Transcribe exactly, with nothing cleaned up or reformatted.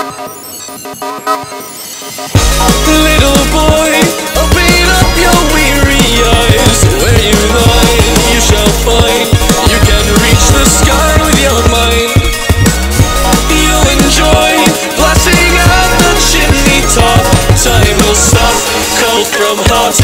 Little boy, open up your weary eyes. Where you lie, you shall find you can reach the sky with your mind. You'll enjoy blasting at the chimney top. Time will stop, cold from heart.